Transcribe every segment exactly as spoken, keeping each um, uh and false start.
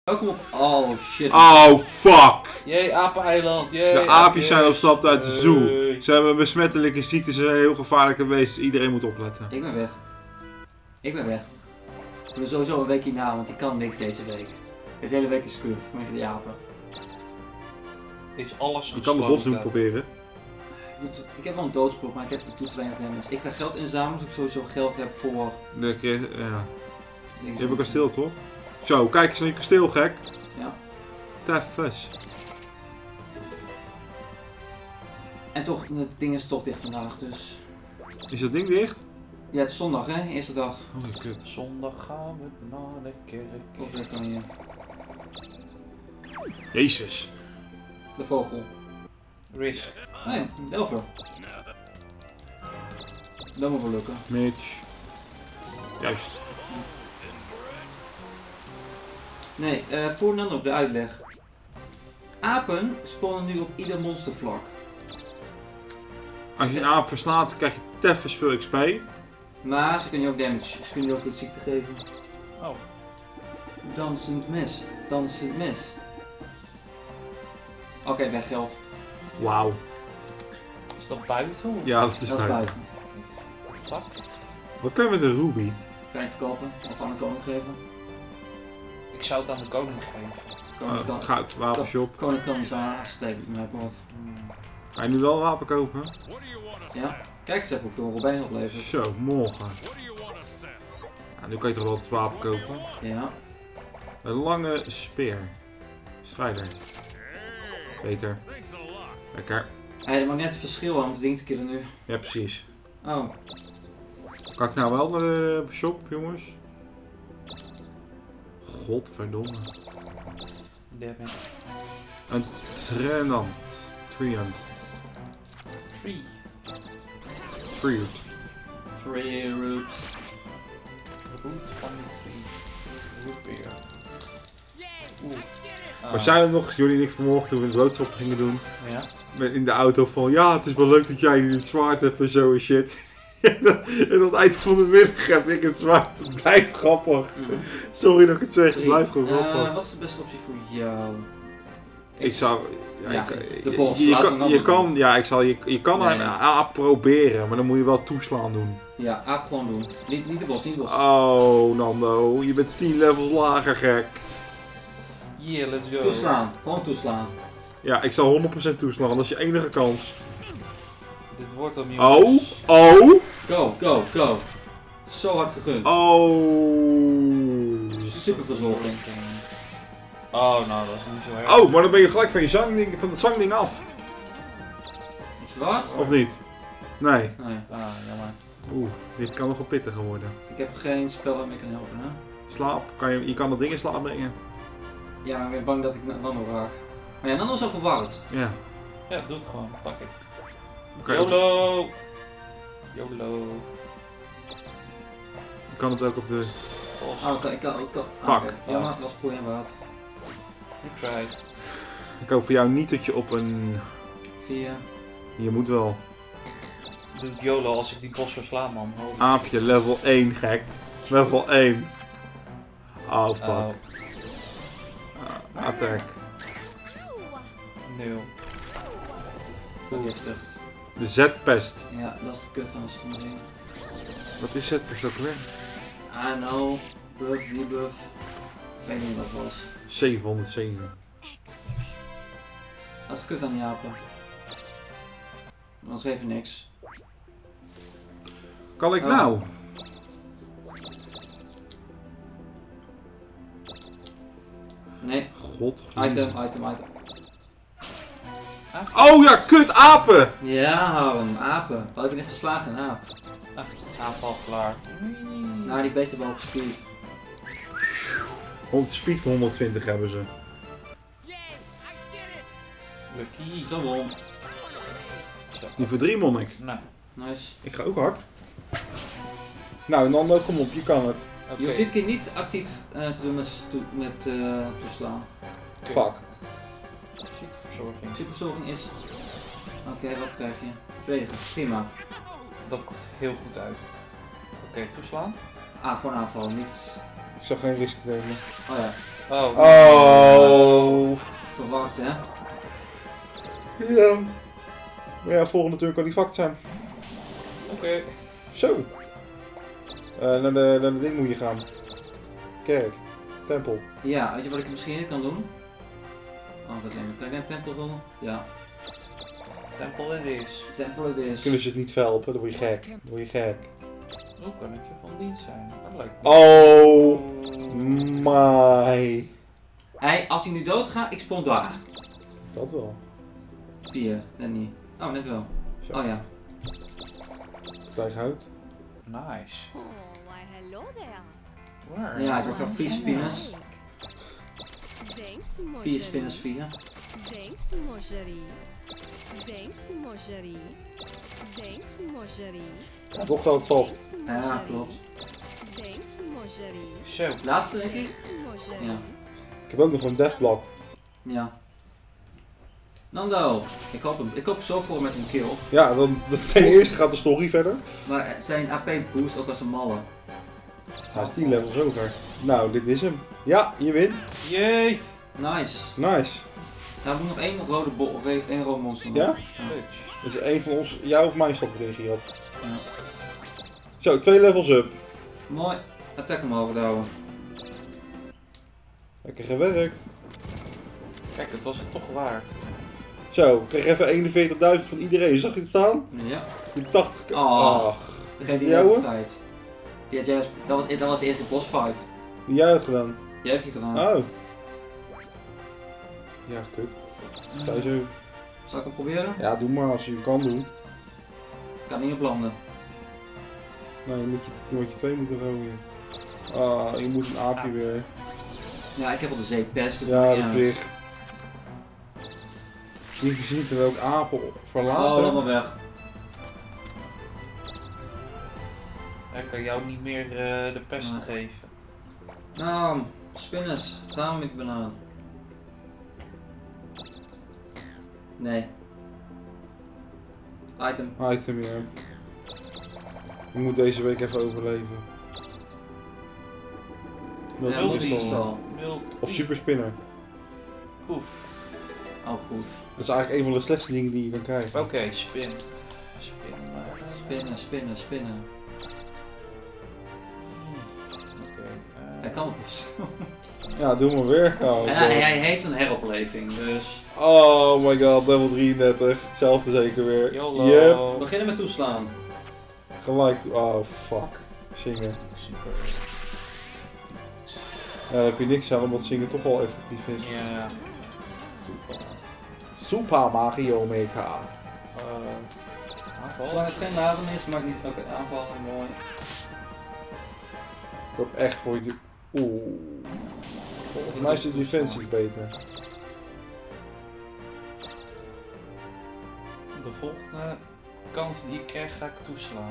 Welkom op... Oh shit. Oh fuck! Jee, apeneiland. Jee, De aapjes zijn ontsnapt uit de zoo. Hey. Ze hebben besmettelijke ziektes, ze zijn heel gevaarlijke wezens. Iedereen moet opletten. Ik ben weg. Ik ben weg. Ik ben sowieso een week hierna, want ik kan niks deze week. Deze hele week is kut vanwege die apen. Is alles Je gesloten. kan de bos doen proberen. Ik heb wel een doodsblok, maar ik heb het doet te weinig damage. Ik ga geld inzamelen, zodat ik sowieso geld heb voor... De keer, ja. dingen. Je hebt een kasteel toch? Zo, kijk eens naar je kasteel, gek. Ja. Teffes. En toch, het ding is toch dicht vandaag, dus... Is dat ding dicht? Ja, het is zondag hè, eerste dag. Oh, kut. Zondag gaan we naar de kerk. Of daar kan je... Jezus. De vogel. Risk. Nee, Delver. Dat moet wel lukken. Mitch. Juist. Nee, uh, voor dan ook de uitleg. Apen spawnen nu op ieder monstervlak. Als je een aap verslaat, krijg je teffes veel X P. Maar ze kunnen je ook damage, ze kunnen je ook een ziekte geven. Oh. Dansend mes, dansend mes. Oké, okay, weg geld. Wauw. Is dat buiten? Of? Ja, dat is Dat is buiten. buiten. Fuck. Wat kan je met een ruby? Kan je verkopen of aan de koning geven. Ik zou het aan de koning geven. Koning Uh, kan, goud, wapenshop. koning kan iets aansteken van mij pot. Hmm. Ga je nu wel een wapen kopen? Ja, kijk eens even hoeveel Robijn oplevert. Zo, morgen. Ja, nu kan je toch wel het wapen kopen? Ja. Een lange speer. Strijder. Beter. Lekker. Hij maakt net het verschil aan om het ding te killen nu. Ja, precies. Oh. Kan ik nou wel naar de shop, jongens? Godverdomme. Damn it. Een trenant. Treant. Tree. Treant. Tree root. Root van de tree. Rootbeer. Oeh. Ah. Maar zijn er nog, jullie en ik vanmorgen toen we het boodschappen gingen doen, Ja? met in de auto van ja, het is wel leuk dat jij nu het zwaard hebt en zo en shit. En dan- en aan het eind van de middag heb ik het zwaard. Het blijft grappig. Mm. Sorry dat ik het zeg, het blijft gewoon Uh, grappig. wat is de beste optie voor jou? Ik zou... Ja, Ja, ik- de je- bos, je, je laat hem kan, dan je doen. kan, ja, ik zal, je, je kan Nee, een nee. aap proberen, maar dan moet je wel toeslaan doen. Ja, aap gewoon doen. Niet, niet de bos, niet de bos. Oh, Nando, je bent tien levels lager, gek. Yeah, let's go. Toeslaan, gewoon toeslaan. Ja, ik zal honderd procent toeslaan, dat is je enige kans. Dit wordt hem, Oh, jongens. oh, Go, go, go. Zo hard gegund. oh. Superverzorging. Oh, nou, dat is niet zo erg. Oh, maar dan ben je gelijk van, je zangding, van het zangding af. Wat? Of niet? Nee. Nee. Ah, jammer. Oeh, dit kan nog wel pittiger worden. Ik heb geen spel waar ik mee kan helpen, hè? Slaap, kan je, je kan dat ding in slaap brengen. Ja, maar ik ben bang dat ik Nando raak. Maar ja, Nando is al verwarrd. Ja. Ja, doe het gewoon. Fuck it. Oké. YOLO! YOLO. Je kan het ook op de... Bos. Oh, ik kan, ik kan, ik kan. Fuck. Ah, oké. Ja, maar het was poei en waard. You tried. Ik hoop voor jou niet dat je op een... Vier. Je moet wel. Doe het YOLO als ik die bos versla, man. Holy Aapje, level één, gek. Level één. Oh, fuck. Oh, Ah, attack. nul. Vergiftigd. De Z-pest. Ja, dat is de kut van een stomme ding. Wat is Z-pest ook weer? I know. Buff, debuff. Ik weet niet wat het was. zevenhonderdzeven. Dat is de kut aan die apen. Dat is even niks. Kan ik Oh. nou? Nee. God. Item, item, item. Oh ja, kut apen! Ja, Harm, apen. Wat heb je net geslagen, een aap? Ah, aanval klaar. Nou, die beesten hebben hoog gespeed. honderd speed voor honderdtwintig hebben ze. Lucky. Gewoon. Zo. Die voor drie monnik. Nou, Nice. Ik ga ook hard. Nou, Nando, kom op, je kan het. oké. Je hoeft dit keer niet actief uh, te doen met, to met uh, toeslaan. Kut. Fuck. Ziekenverzorging. Superverzorging is... Oké, okay, wat krijg je? Verdedigen, prima. Dat komt heel goed uit. Oké, okay, toeslaan. Ah, gewoon aanvallen, niet... Ik zou geen risk nemen. Oh ja. Oh. Oh. Verwacht, hè? Ja. Maar ja, volgende turn kan die fucked zijn. Oké. Okay. Zo. Uh, naar, de, naar de ding moet je gaan. Kerk. Tempel. Ja, weet je wat ik misschien kan doen? Oh, wat neem ik? Kan ik een tempel doen? Ja. Tempel het is. Tempel het is. Kunnen ze het niet helpen? Dan word je gek. Dan word je gek. Hoe kan ik je van dienst zijn? Dat lijkt me. Oh. My. Hey, als hij nu doodgaat, ik spawn daar. Dat wel. Vier, net niet. Oh, net wel. Zo. Oh ja. Stijghout. Nice. Oh, why hello there. Waar? Ja, ik wil graag vier spinners. Thanks, Marjorie. Vier spinners, vier. Thanks, Marjorie. Thanks, Marjorie. Thanks, Marjorie. Ja, toch geld zat. Thanks, Ja, Marjorie. klopt. Thanks, Marjorie. Zo. Laatste denk ik? Thanks, Marjorie. Ja. Ik heb ook nog een deathblock. Ja. Nando, ik hoop, hem, ik hoop zo voor met een kill. Ja, dan, dat ten eerste gaat de story verder. Maar zijn A P boost ook als een malle. Hij is tien levels hoger. Nou, dit is hem. Ja, je wint. Jee. Nice. Nice. Nou, we moeten nog één rode bol, of één rode monster. Ja? Bitch. Dat is een van ons, jou of mijn stad erin gehad. Ja. Zo, twee levels up. Mooi. Attack omhoog houden. Lekker gewerkt. Kijk, dat was het toch waard. Zo, ik kreeg even eenenveertigduizend van iedereen. Zag je het staan? Ja. Die tachtig. Oh. Ach. Degene die Die jou jouwe? fight. Die had jij, dat, was, dat was de eerste boss fight. Die jij hebt gedaan. Jij hebt die gedaan. Oh. Ja, kut. Zij zo. Zal ik hem proberen? Ja, doe maar als je het kan doen. Ik kan niet op landen. Nee, dan moet je, dan moet je twee moeten rooien. Ah, je moet een aapje weer. Ja, ik heb al de zeepest. Dus Ja, maakt dat niet uit. vlieg. Die ziet er ook apen op- Oh, verlaten. laat maar weg. Ik kan jou niet meer uh, de pest Ja. geven. Nou, spinners. Gaan we met de banaan. Nee. Item. Item, ja. Je moet deze week even overleven. Ja, Multi- multi-install. Multi. Of super spinner. Oef. Oh, goed. Dat is eigenlijk een van de slechtste dingen die je kan krijgen. Oké, okay, spin. Spin maar. Spinnen, spinnen, spinnen. Oké. eh, Hij kan het dus. Ja, doe maar weer. Oh, En hij, hij heeft een heropleving, dus. oh my god, level drieëndertig. Hetzelfde zeker weer. YOLO. Yep. We beginnen met toeslaan. Gelijk. Oh fuck. Zingen. Super. Ja, daar heb je niks aan omdat zingen toch wel effectief is. Ja. Super. Super Mario Maker. Uh, Zolang het geen laden is, maakt niet. Oké, okay, aanvallen, mooi. Ik hoop echt voor je. Oeh. Volgens mij is de defensie beter. De volgende kans die ik krijg, ga ik toeslaan.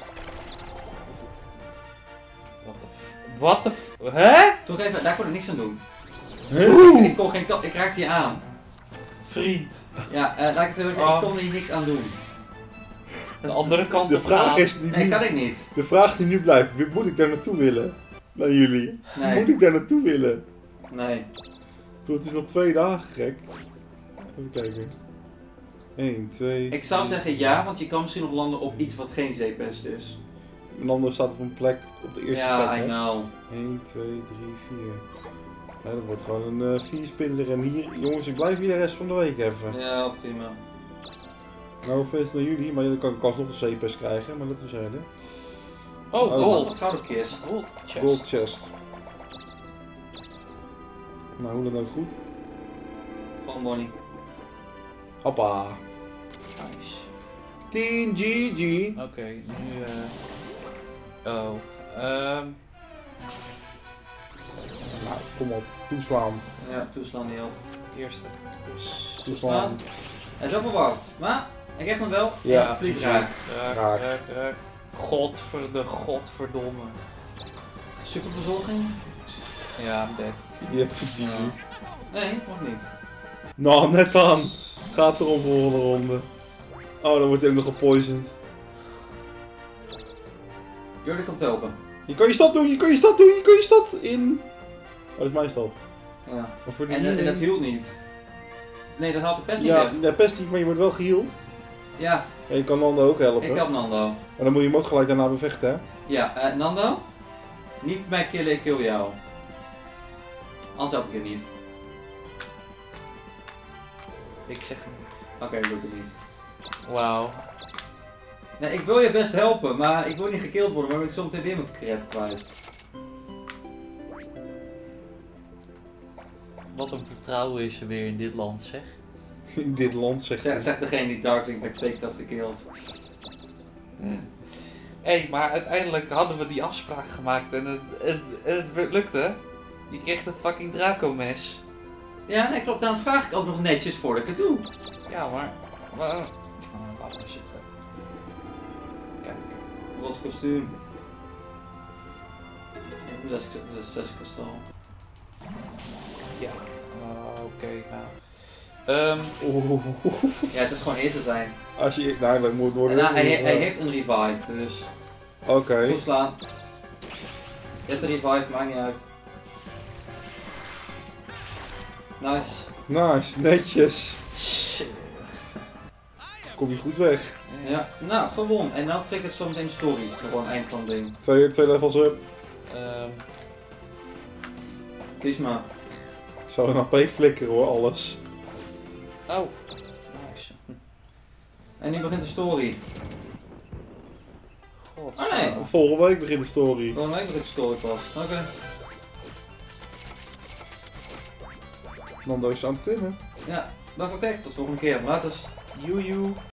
Wat de f... Wat de f... Hè? Toch even, daar kon ik niks aan doen. Huh? Ik kon geen tap, ik raakte je aan. Vriend. Ja, uh, laat ik even zeggen, Oh. ik kon hier niks aan doen. De andere kant De op vraag gaan. is die Nee, nu, kan ik niet. de vraag die nu blijft, wie- moet ik daar naartoe willen? Naar jullie. Nee. Moet ik daar naartoe willen? Nee. Ik bedoel, het is al twee dagen gek. Even kijken. één, twee. Ik zou zeggen ja, want je kan misschien nog landen op iets wat geen zeepest is. Een ander staat op een plek op de eerste Ja, plek. I hè? know. één, twee, drie, vier. Ja, dat wordt gewoon een uh, vierspindler. En hier, jongens, ik blijf hier de rest van de week even. Ja, prima. Nou, offense naar jullie, maar je kan alsnog de C P S krijgen, maar dat is er. Oh, Oh, Een gold. gouden kist. Gold chest. Gold chest. Nou, hoe dan ook goed. Gewoon money. Hoppa. Nice. tien G G. Oké, nu eh... Oh. Ehm... Nou, kom op. Toeslaan. Ja, toeslaan niet op. Het eerste. Dus... Toeslaan. Hij is wel verwacht. Maar, ik krijg hem wel. Ja, please raak. Raak, Raak. raak, raak. Godverde, godverdomme. Superverzorging? Ja, I'm dead. Je hebt G G. Ja. Nee, nog niet. Nou, net aan. Gaat erom volgende ronde. Oh, dan wordt hij ook nog gepoisoned. Jullie komt helpen. Je kan je stad doen, je kan je stad doen, je kan je stad in. Oh, dat is mijn stad. Ja. Maar voor die En, en dat healing- hield niet. Nee, dat had ik best niet Ja, weg. ja, best niet, maar je wordt wel geheeld. Ja, En je kan Nando ook helpen. ik help Nando. Maar dan moet je hem ook gelijk daarna bevechten, hè? Ja, eh, Nando? Niet mij killen, ik kill jou. Anders help ik je niet. Ik zeg het niet. Oké, doe ik het niet. Wauw. Nee, ik wil je best helpen, maar ik wil niet gekild worden, maar dan ben ik zometeen weer mijn crap kwijt. Wat een vertrouwen is er weer in dit land, zeg. In dit land, zeg Zeg, je. zeg degene die Darkwing bij twee keer had gekild. Hé, hey, maar uiteindelijk hadden we die afspraak gemaakt en het, het, het, het lukte. Je kreeg een fucking Draco-mes. Ja, nee, klopt. Daarom vraag ik ook nog netjes voordat ik het doe. Ja, maar... maar oh, laat maar zitten. Kijk. Rots kostuum. Dat is, dat is zes kristal. Ja. Uh, Oké, okay, nou. Um, Oeh. Ja, het is gewoon eerste zijn. Als je... Nou, dat moet En worden... nou, hij, hij heeft een revive, dus... Oké. Toeslaan. Je hebt een revive, maakt niet uit. Nice. Nice, netjes. shit. Kom je goed weg. Ja, nou, gewoon. En dan trek het zo meteen de story. Gewoon eind van het ding. Twee, twee levels up. Um, Kies maar. Ik zou een A P flikkeren hoor, alles. oh. Nice. En nu begint de story. God. Oh nee. Volgende week begint de story. Volgende week begint de story pas. Oké. Okay. Nando is aan het klimmen. Ja, waarvoor kijk. Tot de volgende keer. Later. Joejoe.